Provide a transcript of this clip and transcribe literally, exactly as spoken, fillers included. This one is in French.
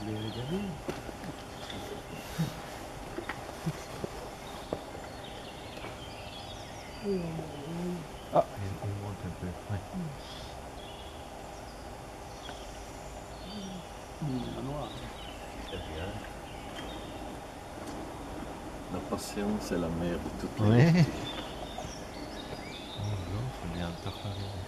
les regarder. Ah, il, il monte un peu. Ouais. Mmh, la noire. C'est bien. La patience est la mère de toutes les Ouais. vertus. En blanc, c'est bien, tortue.